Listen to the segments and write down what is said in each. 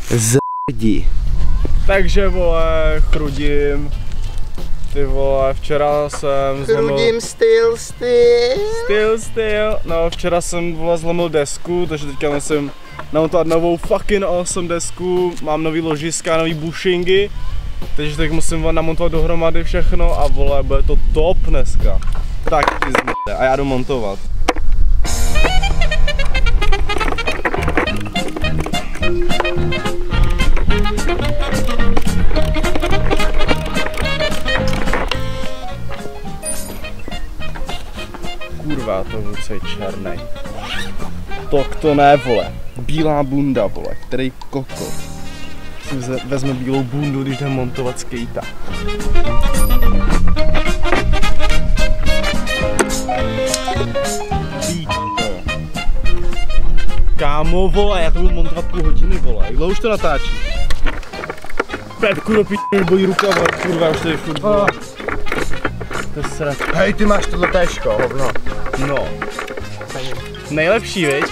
Zrdí. Takže vole, chrudím. Ty vole, včera jsem Chrudím styl. No, včera jsem vole zlomil desku, takže teďka musím namontovat novou fucking awesome desku. Mám nový ložiska, nový bushingy. Takže teď musím namontovat dohromady všechno a vole, bude to top dneska. Tak ty zmrde, a já jdu montovat. Kurva, to vůbec je černej. To ne, vole. Bílá bunda, vole, který kokot. Si vezme bílou bundu, když jde montovat skejta. Kámo, vole, já to budu montovat půl hodiny, vole. Jak dlouho už to natáčí? Pepku do p***, bolí ruka, vole, kurva, už tady furt, vole. To je srad. Hej, ty máš tohle téžko, hovno. No. Nejlepší, viď?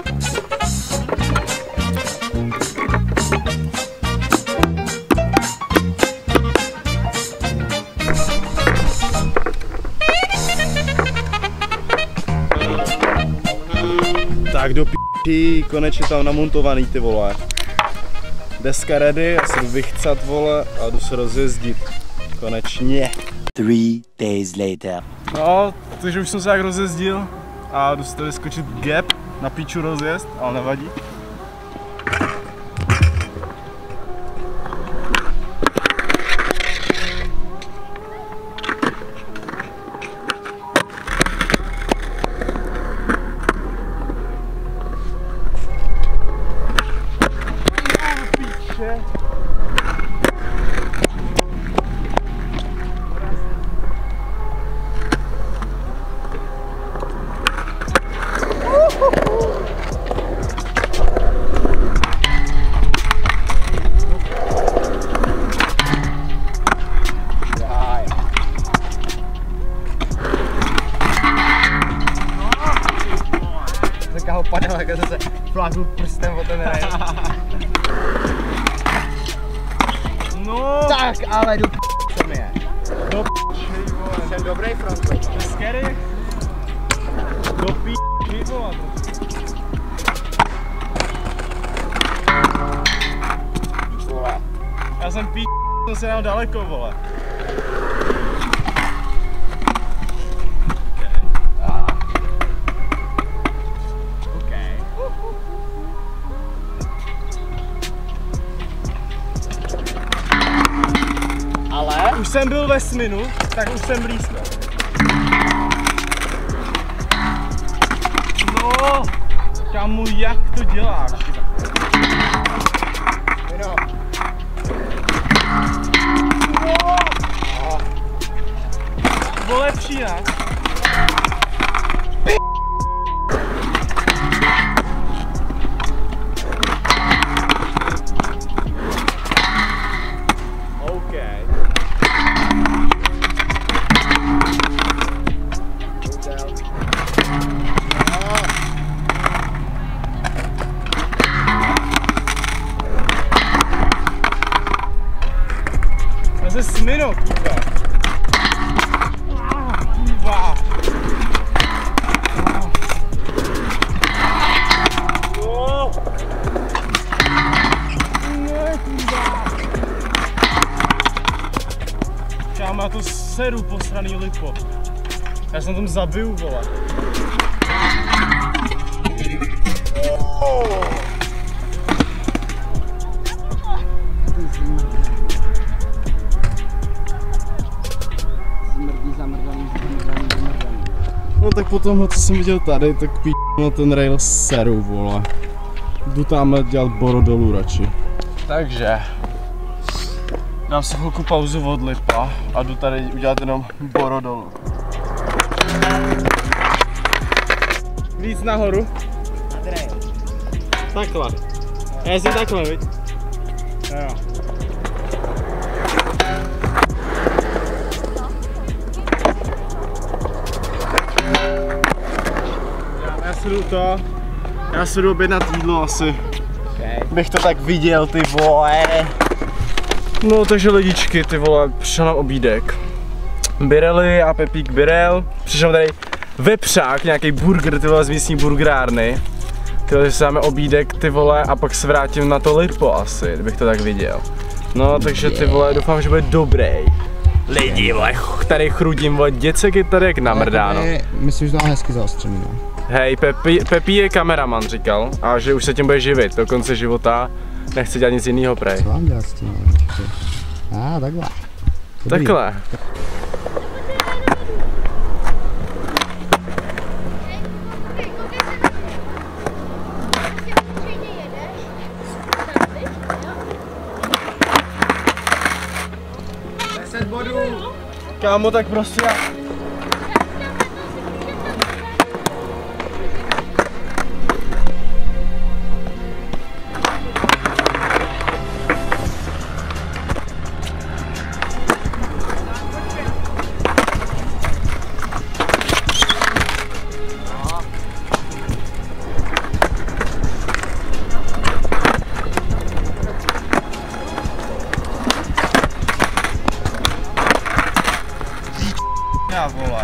Tak do p***, konečně tam namontovaný, ty vole. Deska ready, já se jdu vychcat, vole, a jdu se rozjezdit. Konečně. 3 days later. No, takže už jsem se jak rozjezdil a jdu si tady skočit gap na píču rozjezd, ale nevadí. Ho padal, jak se fláknul prstem o ten rail. No. Tak, ale do p***, mi je. Do p***, vole. Jsem dobrý frontman. To je scary. Do p***, vole. Vole. Já jsem p***, jsem se dal daleko, vole. Už jsem byl ve sminu, tak už jsem blízko. No, kamu, jak to děláš? No. Bylo lepší, ne? Já se sminu, kurva. Kurva. Ne, kurva. Kámo, já to seru, posraný lipo. Já jsem tam zabiju, vole. No tak po tomhle, co jsem viděl tady, tak na ten rail seru, vole. Jdu tamhle dělat boro dolů radši. Takže dám si chvilku pauzu od lipa a jdu tady udělat jenom boro dolů. Víc nahoru. Takhle. Já jezdím takhle, viď? Jo. Já si jdu objednat jídlo asi. Okay. bych to tak viděl, ty vole. No takže lidičky, ty vole, přišel nám obídek. Birely a Pepík Birel. Přišel tady vepřák, nějaký burger, ty vole, z místní burgerárny. Ty vole, že si dáme obídek, ty vole, a pak se vrátím na to Lipo asi, kdybych to tak viděl. No, takže ty vole, doufám, že bude dobrý. Lidi, vole, tady chrudím, vole, děcek je tady jak namrdáno. Myslím, že to má hezky zaostřený, no. Hej, Pepi je kameraman, říkal, a že už se tím bude živit do konce života. Nechce dělat nic jiného, prej. Co mám dělat s tím? Takhle. Dobrý. Takhle. Kámo, tak prostě já... Vole.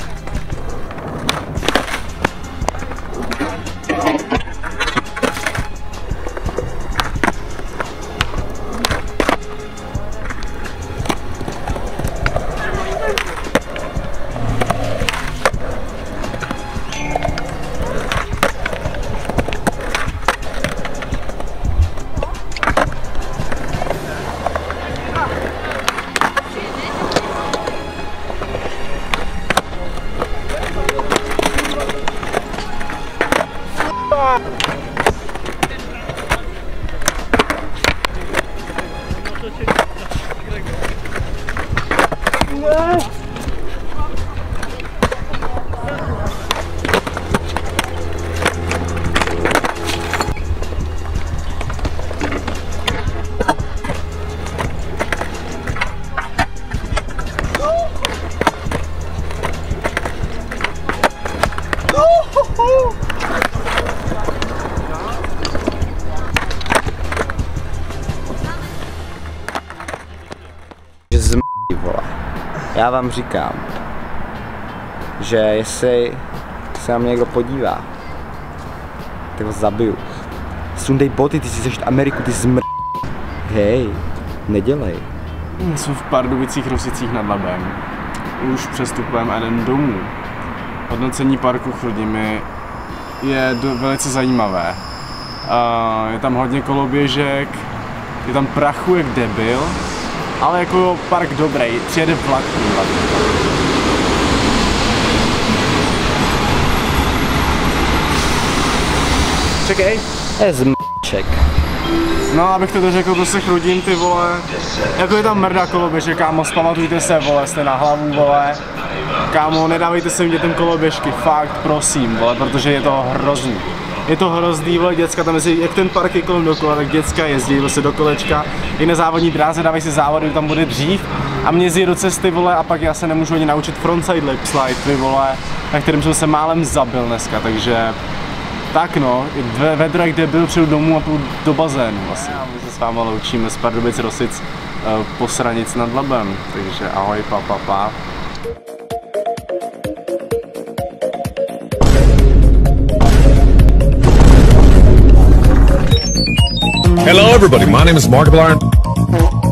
Já vám říkám, že jestli se na mě někdo podívá, tak ho zabiju. Sundej boty, ty si chceš Ameriku, ty zmr... Hej, nedělej. Jsme v Pardubicích Rosicích nad Labem. Už přestupujeme a jdem domů. Hodnocení parku Chrudimi je velice zajímavé. Je tam hodně koloběžek, je tam prachu jak debil, ale jako park dobrý, přijede vlak. Čekej. Je zmček. No, abych to řekl, to se chrudím, ty vole. Jako je tam mrda koloběžek, kámo, spamatujte se, vole, jste na hlavu, vole. Kámo, nedávejte svým dětem koloběžky, fakt, prosím, vole, protože je to hrozný. Je to hrozný, vole, děcka tam jezdí, jak ten park je kolem dokola, tak děcka jezdí vlastně do kolečka. I na závodní dráze dávají si závody, tam bude dřív a mě jezdí do cesty, vole, a pak já se nemůžu ani naučit frontside lip slide, ty vole, na kterým jsem se málem zabil dneska, takže tak no, vedro jak debil, přijdu domů a půjdu do bazénu vlastně. My se s váma loučíme z Pardubic Rosic Posranic nad Labem, takže ahoj, pa. Hello everybody, my name is Markiplier.